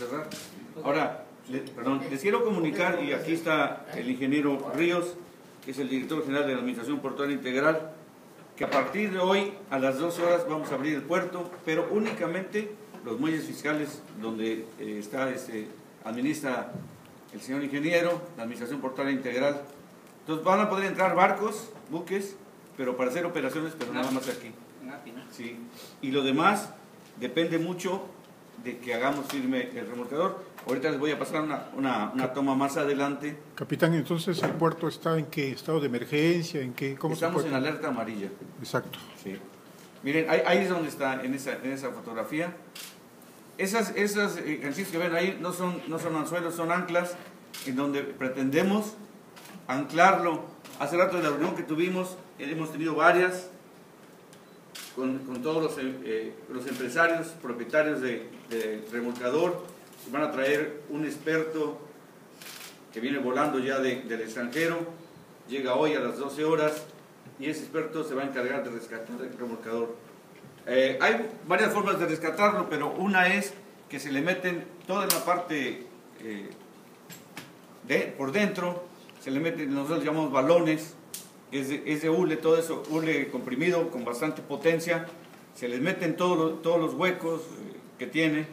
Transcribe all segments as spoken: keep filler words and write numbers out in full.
cerrar. Ahora, le, perdón, les quiero comunicar, y aquí está el ingeniero Ríos, que es el director general de la Administración Portuaria Integral, que a partir de hoy, a las doce horas, vamos a abrir el puerto, pero únicamente los muelles fiscales donde eh, está, este, administra el señor ingeniero, la Administración Portuaria Integral. Entonces van a poder entrar barcos, buques, pero para hacer operaciones, pero nada más aquí. Sí. Y lo demás depende mucho de que hagamos firme el remolcador. Ahorita les voy a pasar una, una, una toma más adelante. Capitán, entonces el puerto está en qué estado de emergencia, en qué, ¿cómo estamos se en alerta amarilla. Exacto. Sí. Miren, ahí, ahí es donde está en esa, en esa fotografía. Esas, esas ejercicios que ven ahí no son, no son anzuelos, son anclas en donde pretendemos anclarlo. Hace rato de la reunión que tuvimos, hemos tenido varias con, con todos los, eh, los empresarios, propietarios de, de remolcador. Van a traer un experto que viene volando ya de, del extranjero, llega hoy a las doce horas y ese experto se va a encargar de rescatar el remolcador. Eh, hay varias formas de rescatarlo, pero una es que se le meten toda la parte eh, de, por dentro, se le meten, nosotros llamamos balones, es de, es de hule, todo eso, hule comprimido con bastante potencia, se les meten todos los, todos los huecos eh, que tiene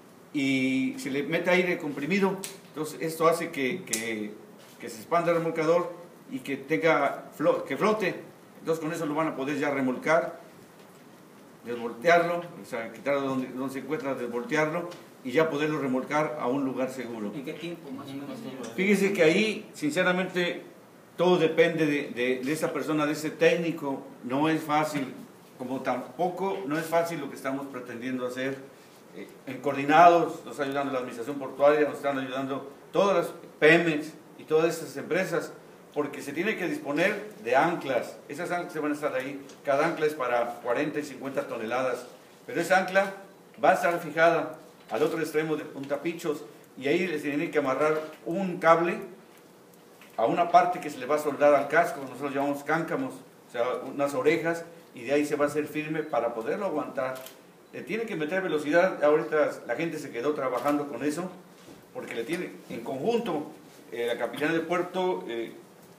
y se le mete aire comprimido. Entonces esto hace que, que, que se expanda el remolcador y que tenga flo, que flote. Entonces con eso lo van a poder ya remolcar, desvoltearlo, o sea, quitarlo donde, donde se encuentra, desvoltearlo y ya poderlo remolcar a un lugar seguro. ¿En qué tiempo más o menos? Fíjese que ahí, sinceramente, todo depende de, de, de esa persona, de ese técnico. No es fácil, como tampoco no es fácil lo que estamos pretendiendo hacer. Eh, en coordinados, nos está ayudando la Administración Portuaria, nos están ayudando todas las Pemex y todas esas empresas, porque se tiene que disponer de anclas. Esas anclas se van a estar ahí, cada ancla es para cuarenta y cincuenta toneladas, pero esa ancla va a estar fijada al otro extremo de Punta Pichos y ahí les tienen que amarrar un cable a una parte que se le va a soldar al casco, nosotros llamamos cáncamos, o sea, unas orejas, y de ahí se va a hacer firme para poderlo aguantar. Le tiene que meter velocidad. Ahorita la gente se quedó trabajando con eso, porque le tiene, en conjunto, eh, la Capitanía del Puerto eh,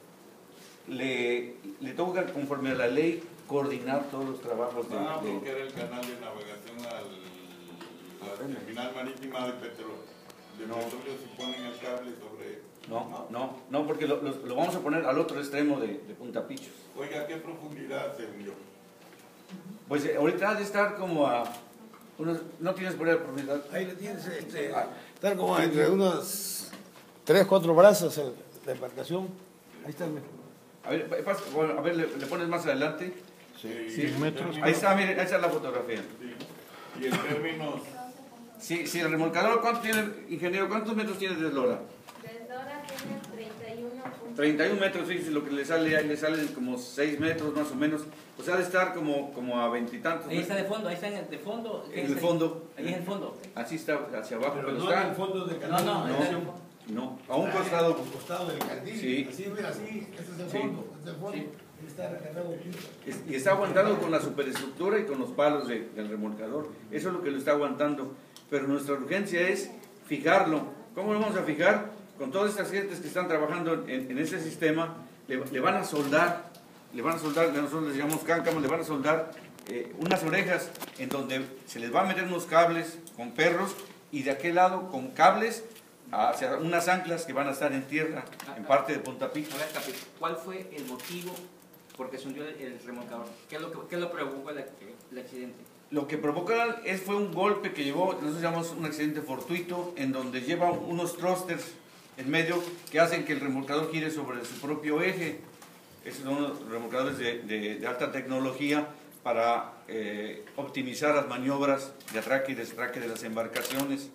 le, le toca, conforme a la ley, coordinar todos los trabajos. De, ¿Van a de, bloquear el canal de navegación al, a la terminal marítima de petróleo? ¿De no. petróleo si ponen el cable sobre...? No, no, no, porque lo, lo, lo vamos a poner al otro extremo de, de Punta Pichos. Oiga, ¿qué profundidad se hundió? Pues eh, ahorita ha de estar como a... Unos, ¿no tienes por ahí la profundidad? Ahí le tienes, este, estar como entre unos tres, cuatro brazos el, la embarcación. Ahí está. A ver, pasa, bueno, a ver, le, le pones más adelante. Sí, Sí. metros. Ahí está, miren, ahí está la fotografía. Sí. Y en términos... Sí, sí, el remolcador, ¿cuánto tiene, ingeniero? ¿Cuántos metros tiene de eslora? De eslora tiene treinta y uno. treinta y un metros, fíjense lo que le sale, ahí le salen como seis metros más o menos. O sea, ha de estar como, como a veintitantos. Ahí está de fondo, ahí está en el de fondo. En el fondo. Ahí es el fondo. Así está, hacia abajo, pero, Pero no está... en el fondo del canal. No, no, No, está en el fondo. no, a un costado. A un costado del cardil. Sí. Así, mira, así, este es el Sí. fondo. Este es el fondo. Sí. Ahí está recargado aquí. Es- Y está aguantando con la superestructura y con los palos de- del remolcador. Eso es lo que lo está aguantando. Pero nuestra urgencia es fijarlo. ¿Cómo lo vamos a fijar? Con todas estas gentes que están trabajando en, en ese sistema, le, le van a soldar, le van a soldar, nosotros les llamamos cáncamos, le van a soldar eh, unas orejas en donde se les va a meter unos cables con perros y de aquel lado con cables hacia unas anclas que van a estar en tierra, en parte de Punta Pico. A ver, Capi, ¿cuál fue el motivo por qué se hundió el, el remolcador? ¿Qué es lo que qué lo provocó el, el accidente? Lo que provocó es, fue un golpe que llevó, nosotros llamamos un accidente fortuito, en donde lleva unos thrusters en medio que hacen que el remolcador gire sobre su propio eje. Esos son unos remolcadores de, de, de alta tecnología para eh, optimizar las maniobras de atraque y desatraque de las embarcaciones.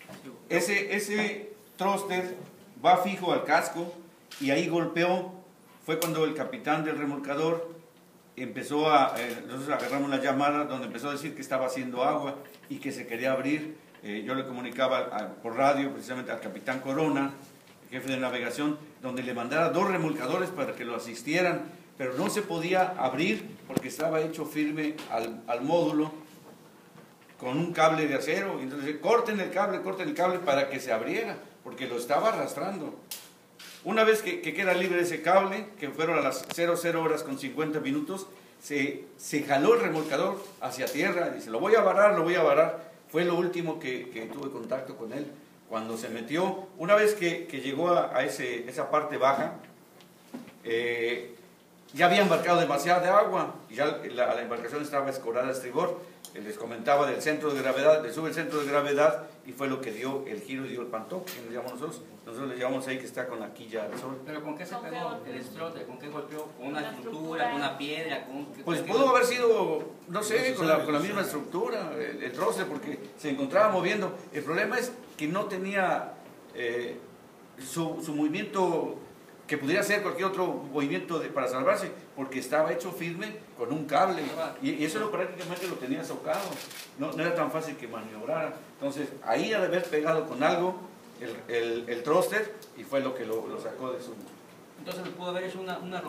Ese, ese thruster va fijo al casco y ahí golpeó. Fue cuando el capitán del remolcador empezó a, eh, nosotros agarramos la llamada donde empezó a decir que estaba haciendo agua y que se quería abrir. Eh, yo le comunicaba a, por radio precisamente al capitán Corona, el jefe de navegación, donde le mandara dos remolcadores para que lo asistieran, pero no se podía abrir porque estaba hecho firme al, al módulo. con un cable de acero. Y entonces corten el cable, corten el cable para que se abriera, porque lo estaba arrastrando. Una vez que, que queda libre ese cable, que fueron a las cero cero horas con cincuenta minutos, se, se jaló el remolcador hacia tierra. Dice, lo voy a varar, lo voy a varar. Fue lo último que, que tuve contacto con él. Cuando se metió, una vez que, que llegó a, a ese, esa parte baja, eh, ya había embarcado demasiada agua, y ya la, la embarcación estaba escorada a estribor. Eh, les comentaba del centro de gravedad, le sube el centro de gravedad, y fue lo que dio el giro y dio el pantoque, que le llamamos nosotros. Nosotros le llamamos ahí que está con la quilla al sol. ¿Pero con qué se ¿Con qué pegó golpeó? el estrote? ¿Con qué golpeó? ¿Con una La estructura, estructura. con una piedra? Con, Pues con qué pudo golpeó? haber sido, no sé, No se con la, sabe, con la no misma se sabe. estructura, el, el roce, porque se encontraba moviendo. El problema es que no tenía eh, su, su movimiento, que pudiera ser cualquier otro movimiento de, para salvarse, porque estaba hecho firme con un cable, y, y eso lo, prácticamente lo tenía socado, no, no era tan fácil que maniobrara. Entonces ahí ha de haber pegado con algo el, el, el thruster, y fue lo que lo, lo sacó de su... Entonces pudo haber hecho una, una